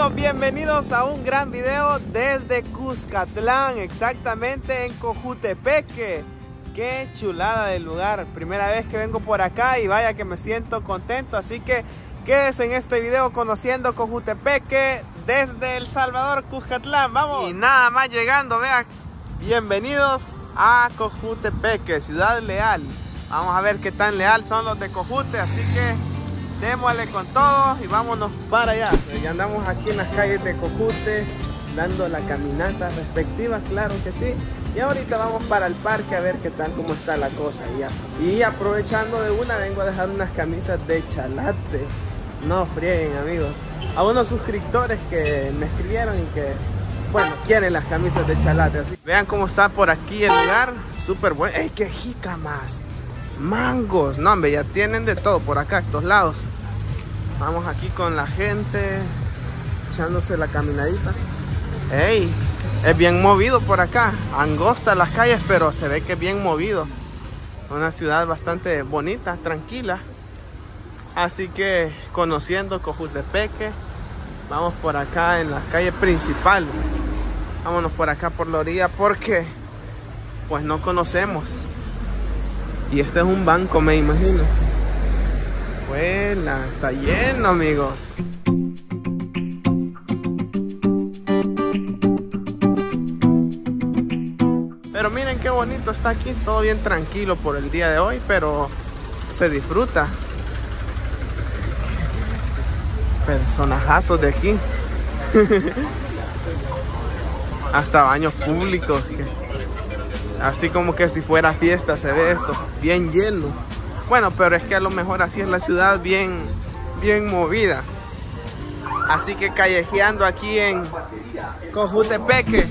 amigos, bienvenidos a un gran video desde Cuscatlán, exactamente en Cojutepeque. Qué chulada del lugar, primera vez que vengo por acá y vaya que me siento contento, así que quédese en este video conociendo Cojutepeque desde El Salvador, Cuscatlán, vamos. Y nada más llegando, vean, bienvenidos a Cojutepeque, ciudad leal. Vamos a ver qué tan leal son los de Cojute, así que démosle con todo y vámonos para allá. Ya andamos aquí en las calles de Cojute, dando la caminata respectiva, claro que sí. Y ahorita vamos para el parque a ver qué tal, cómo está la cosa ya. Y aprovechando de una, vengo a dejar unas camisas de Chalate. No frieguen, amigos. A unos suscriptores que me escribieron y que, bueno, quieren las camisas de Chalate. Así. Vean cómo está por aquí el lugar, súper bueno. ¡Ey, qué jícamas! Mangos, no hombre, ya tienen de todo por acá, estos lados. Vamos aquí con la gente, echándose la caminadita. Ey, es bien movido por acá, angosta las calles, pero se ve que es bien movido. Una ciudad bastante bonita, tranquila. Así que conociendo Cojutepeque, vamos por acá en la calle principal. Vámonos por acá por la orilla porque pues no conocemos. Y este es un banco, me imagino. Buena, está lleno, amigos. Pero miren qué bonito está aquí. Todo bien tranquilo por el día de hoy, pero se disfruta. Personajazos de aquí. Hasta baños públicos. Así como que si fuera fiesta se ve esto, bien lleno. Bueno, pero es que a lo mejor así es la ciudad, bien movida. Así que callejeando aquí en Cojutepeque.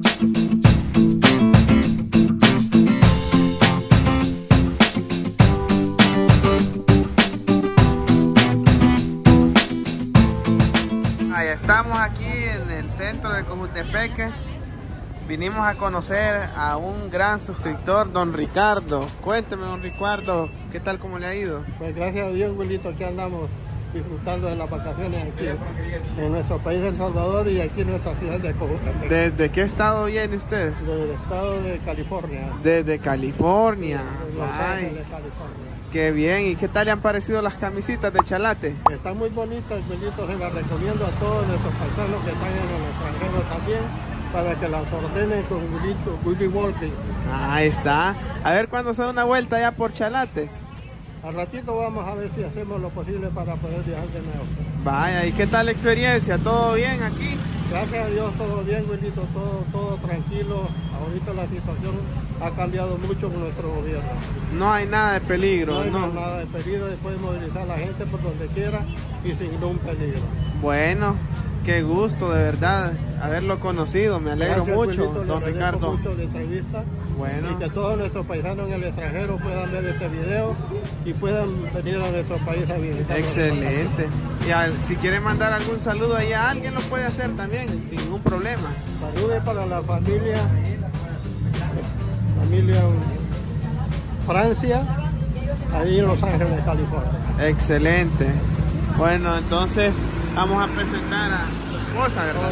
Ahí estamos aquí en el centro de Cojutepeque. Vinimos a conocer a un gran suscriptor, don Ricardo. Cuénteme, don Ricardo, ¿qué tal, cómo le ha ido? Pues gracias a Dios, Wilito, aquí andamos disfrutando de las vacaciones aquí en nuestro país, El Salvador, y aquí en nuestra ciudad de Cojutepeque. ¿Desde qué estado viene usted? Desde el estado de California. Desde California. De Los Ángeles, California. Qué bien, ¿y qué tal le han parecido las camisitas de Chalate? Están muy bonitas, Wilito, se las recomiendo a todos nuestros paisanos que están en el extranjero también, para que las ordenen con Willy Walking. Ahí está. A ver cuándo se da una vuelta ya por Chalate. Al ratito vamos a ver si hacemos lo posible para poder viajar de nuevo. Vaya, ¿y qué tal la experiencia? ¿Todo bien aquí? Gracias a Dios, todo bien, Wilito, todo tranquilo. Ahorita la situación ha cambiado mucho con nuestro gobierno. No hay nada de peligro, no hay nada de peligro, después movilizar a la gente por donde quiera y sin ningún peligro. Bueno, qué gusto de verdad haberlo conocido, me alegro mucho, Wilito, don Ricardo. Mucho de entrevista. Bueno. Y que todos nuestros paisanos en el extranjero puedan ver este video y puedan venir a nuestro país a visitar. Excelente. Y si quiere mandar algún saludo ahí a alguien, lo puede hacer también, sin ningún problema. Saludos para la familia Francia, ahí en Los Ángeles, California. Excelente. Bueno, entonces vamos a presentar a su esposa, ¿verdad?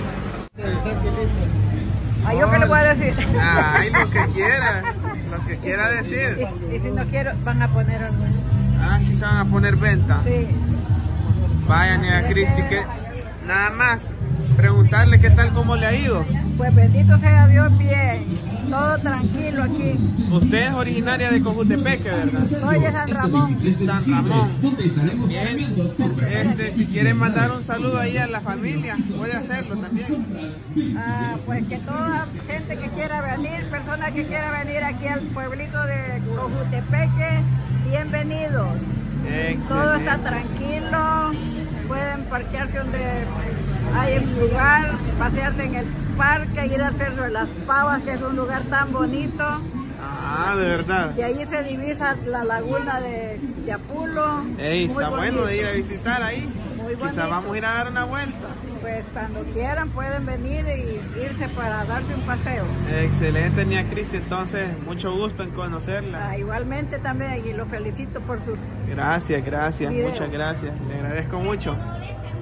Ay, ¿yo qué le voy a decir? Ay, lo que quiera decir. Y si no quiero, van a poner algo. Quizá van a poner venta. Sí. Vayan a Cristi, que nada más preguntarle qué tal, cómo le ha ido. Pues bendito sea Dios, bien. Todo tranquilo aquí. Usted es originaria de Cojutepeque, ¿verdad? Soy de San Ramón. San Ramón. Bien. Si quiere mandar un saludo ahí a la familia, puede hacerlo también. Pues que toda gente que quiera venir, persona que quiera venir aquí al pueblito de Cojutepeque, bienvenidos. Excelente. Todo está tranquilo, pueden parquearse donde hay un lugar, pasearse en el parque, ir a hacer las pavas, que es un lugar tan bonito. De verdad. Y allí se divisa la laguna de Apulo. Ey, está bueno de ir a visitar ahí. Muy Quizá vamos a ir a dar una vuelta. Pues cuando quieran pueden venir y irse para darse un paseo. Excelente, Nia Cris, entonces mucho gusto en conocerla. Igualmente también, y lo felicito por sus Gracias, videos. muchas gracias, le agradezco mucho.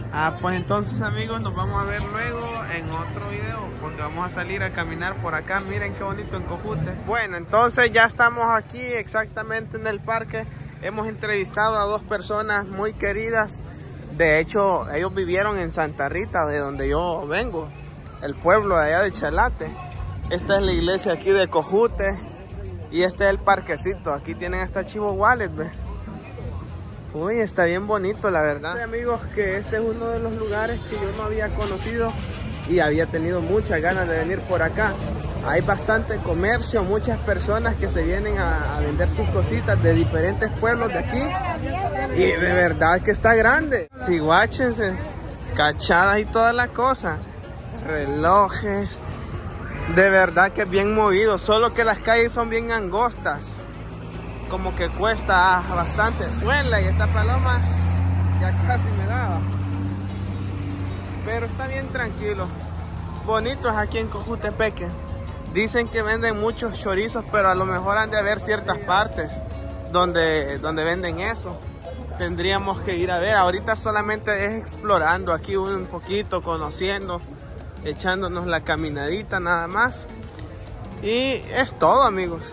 Pues entonces amigos, nos vamos a ver luego en otro video, porque vamos a salir a caminar por acá. Miren qué bonito en Cojute. Bueno, entonces ya estamos aquí exactamente en el parque. Hemos entrevistado a 2 personas muy queridas. De hecho, ellos vivieron en Santa Rita, de donde yo vengo, el pueblo de allá de Chalate. Esta es la iglesia aquí de Cojute y este es el parquecito. Aquí tienen hasta Chivo Wallet, ¿ve? Uy, está bien bonito, la verdad. Sí, amigos, que este es uno de los lugares que yo no había conocido y había tenido muchas ganas de venir por acá. Hay bastante comercio, muchas personas que se vienen a vender sus cositas de diferentes pueblos de aquí. Y de verdad que está grande. Sí, guáchense, cachadas y toda la cosa. Relojes. De verdad que es bien movido, solo que las calles son bien angostas. Como que cuesta bastante. Huela, y esta paloma ya casi me daba. Pero está bien tranquilo. Bonitos aquí en Cojutepeque. Dicen que venden muchos chorizos, pero a lo mejor han de haber ciertas partes donde venden eso. Tendríamos que ir a ver. Ahorita solamente es explorando aquí un poquito, conociendo, echándonos la caminadita nada más. Y es todo, amigos.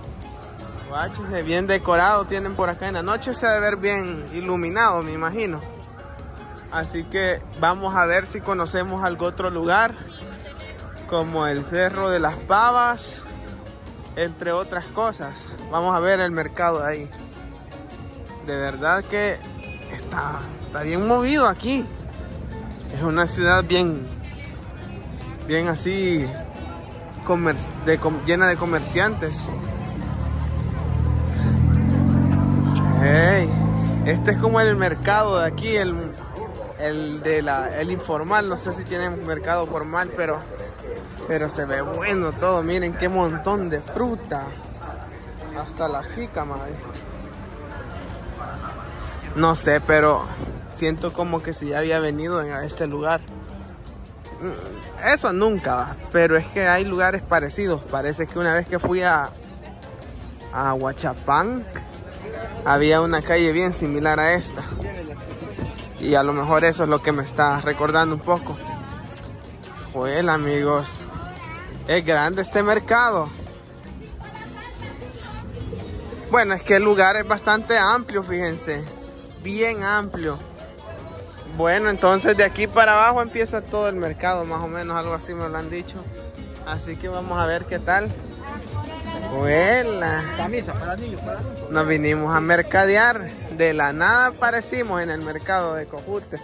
Bien decorado tienen por acá. En la noche se debe ver bien iluminado, me imagino. Así que vamos a ver si conocemos algún otro lugar, como el Cerro de las Pavas, entre otras cosas. Vamos a ver el mercado de ahí. De verdad que está bien movido aquí. Es una ciudad bien así, llena de comerciantes. Hey, este es como el mercado de aquí, el informal. No sé si tienen mercado formal, pero se ve bueno todo. Miren qué montón de fruta, hasta la jícama. No sé, pero siento como que si ya había venido a este lugar. Eso nunca va, pero es que hay lugares parecidos. Parece que una vez que fui a Huachapán, había una calle bien similar a esta. Y a lo mejor eso es lo que me está recordando un poco. Pues amigos, es grande este mercado. Bueno, es que el lugar es bastante amplio, fíjense. Bien amplio. Bueno, entonces de aquí para abajo empieza todo el mercado, más o menos, algo así me lo han dicho. Así que vamos a ver qué tal. Buena. Camisa para niños, para niños. Nos vinimos a mercadear. De la nada aparecimos en el mercado de Cojute.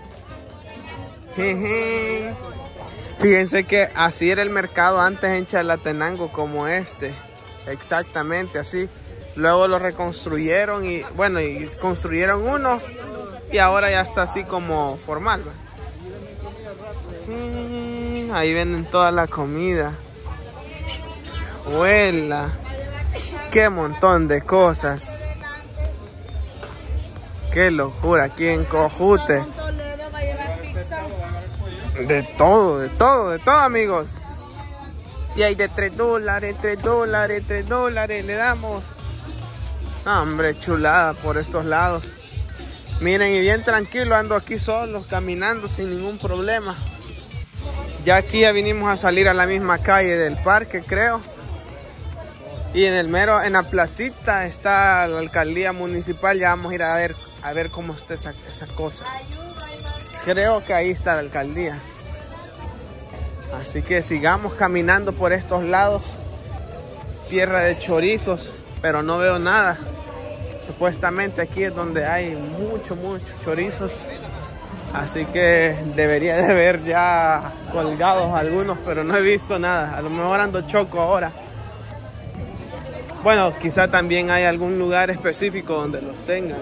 Fíjense que así era el mercado antes en Chalatenango, como este. Exactamente así. Luego lo reconstruyeron y bueno, y construyeron uno y ahora ya está así como formal. Ahí venden toda la comida. Huela. Qué montón de cosas. Qué locura aquí en Cojute. De todo, amigos. Si hay de $3, le damos. Hombre, chulada por estos lados. Miren, y bien tranquilo, ando aquí solo, caminando sin ningún problema. Ya aquí ya vinimos a salir a la misma calle del parque, creo. Y en la placita está la alcaldía municipal. Ya vamos a ir a ver cómo está esa cosa. Creo que ahí está la alcaldía. Así que sigamos caminando por estos lados. Tierra de chorizos, pero no veo nada. Supuestamente aquí es donde hay muchos chorizos. Así que debería de haber ya colgados algunos, pero no he visto nada. A lo mejor ando choco ahora. Bueno, quizá también hay algún lugar específico donde los tengan.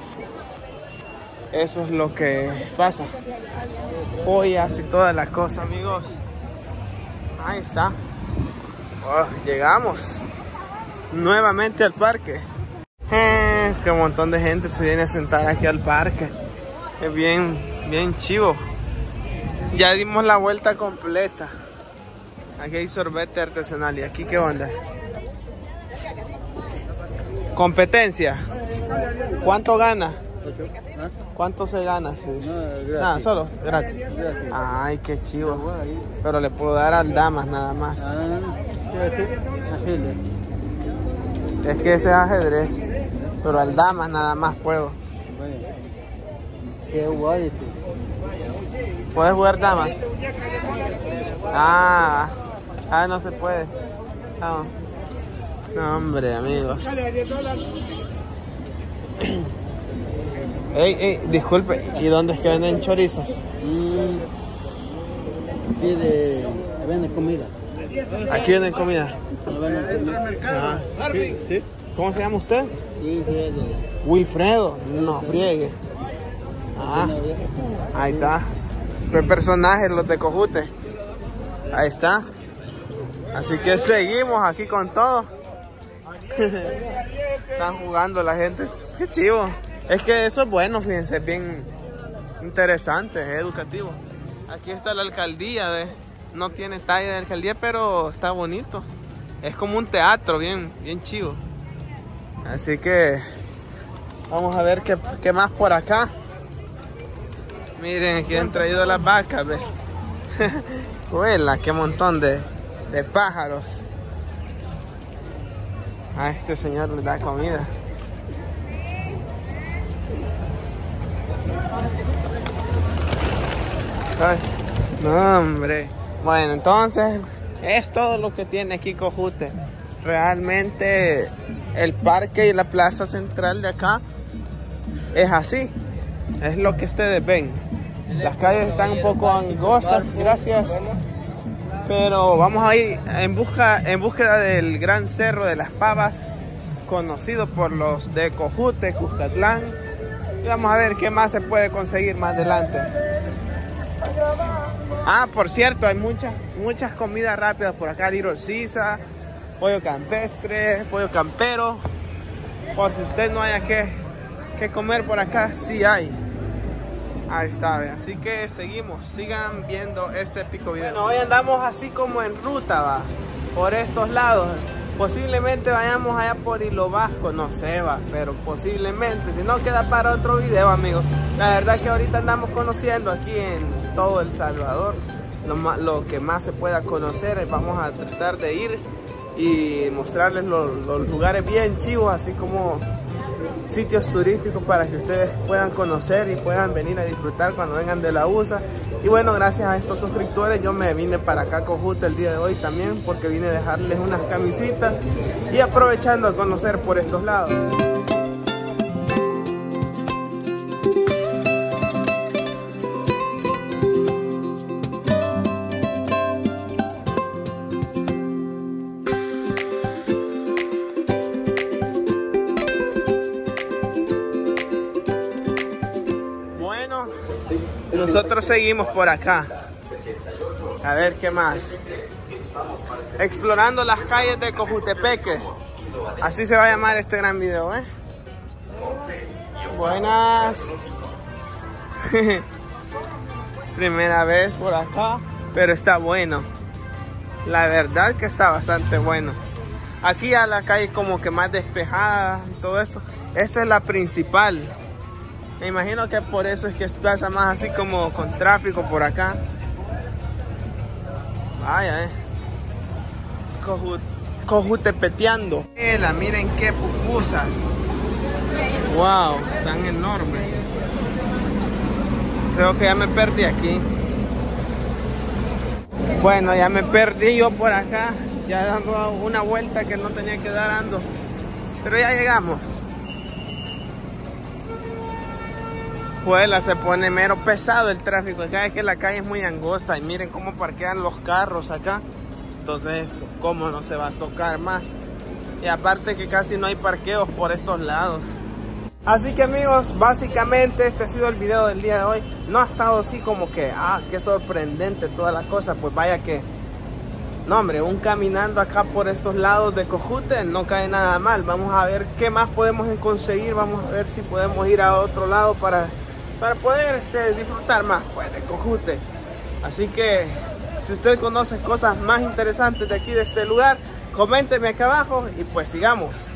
Eso es lo que pasa. Ollas y todas las cosas, amigos. Ahí está. Oh, llegamos nuevamente al parque. Qué montón de gente se viene a sentar aquí al parque. Es bien chivo. Ya dimos la vuelta completa. Aquí hay sorbete artesanal. ¿Y aquí qué onda? ¿Competencia? ¿Cuánto gana? ¿Ah? ¿Cuánto se gana? Sí. No, gratis. Nada, solo gratis. Gratis. Ay, qué chivo. Pero le puedo dar al damas nada más. Ah, ajedrez. Es que ese es ajedrez. Pero al damas nada más puedo. Bueno. Qué guay. ¿Puedes jugar damas? Ah, no se puede. No, no hombre, amigos. Ey, disculpe, ¿y dónde es que venden chorizos? Aquí venden comida. Aquí venden comida. Ah, ¿Sí? ¿Cómo se llama usted? Sí, Wilfredo. No friegue. Ah, ahí está. ¿Qué personajes los de Cojute? Ahí está. Así que seguimos aquí con todo. Están jugando la gente. Qué chivo. Es que eso es bueno, fíjense, es bien interesante, es educativo. Aquí está la alcaldía, ¿ves? No tiene talla de alcaldía, pero está bonito. Es como un teatro, bien chivo. Así que vamos a ver qué más por acá. Miren, aquí han traído las vacas, ¿ves? Huela, qué montón de pájaros. A este señor le da comida. Ay, no, hombre. Bueno, entonces es todo lo que tiene aquí Cojute. Realmente el parque y la plaza central de acá es así. Es lo que ustedes ven. Las calles están un poco angostas, gracias. Pero vamos a ir en búsqueda del gran cerro de las Pavas, conocido por los de Cojute, Cuscatlán. Y vamos a ver qué más se puede conseguir más adelante. Ah, por cierto, hay muchas comidas rápidas por acá. Little Caesar, pollo campestre, pollo campero. Por si usted no haya que comer por acá, sí hay. Ahí está, ¿ve? Así que sigan viendo este pico video. Bueno, hoy andamos así como en ruta, va, por estos lados. Posiblemente vayamos allá por Hilo Vasco, no sé, va, pero posiblemente, si no queda para otro video, amigos. La verdad que ahorita andamos conociendo aquí en todo El Salvador lo que más se pueda conocer. Vamos a tratar de ir y mostrarles los lugares bien chivos, así como sitios turísticos para que ustedes puedan conocer y puedan venir a disfrutar cuando vengan de la USA. Y bueno, gracias a estos suscriptores yo me vine para acá a Cojute el día de hoy también, porque vine a dejarles unas camisitas y aprovechando a conocer por estos lados. Nosotros seguimos por acá. A ver qué más. Explorando las calles de Cojutepeque. Así se va a llamar este gran video, ¿eh? Buenas. Primera vez por acá, pero está bueno. La verdad que está bastante bueno. Aquí a la calle como que más despejada y todo esto. Esta es la principal. Me imagino que por eso es que pasa más así como con tráfico por acá. Vaya, Cojutepeteando. Miren qué pupusas. Wow, están enormes. Creo que ya me perdí aquí. Bueno, ya me perdí yo por acá. Ya dando una vuelta que no tenía que dar ando. Pero ya llegamos. Pues se pone mero pesado el tráfico acá, es que la calle es muy angosta y miren cómo parquean los carros acá. Entonces, cómo no se va a socar más. Y aparte que casi no hay parqueos por estos lados. Así que amigos, básicamente este ha sido el video del día de hoy. No ha estado así como que, qué sorprendente toda la cosa. Pues vaya que, no hombre, un caminando acá por estos lados de Cojute no cae nada mal. Vamos a ver qué más podemos conseguir. Vamos a ver si podemos ir a otro lado para poder disfrutar más pues, de Cojute. Así que si usted conoce cosas más interesantes de aquí, de este lugar, coménteme acá abajo y pues sigamos.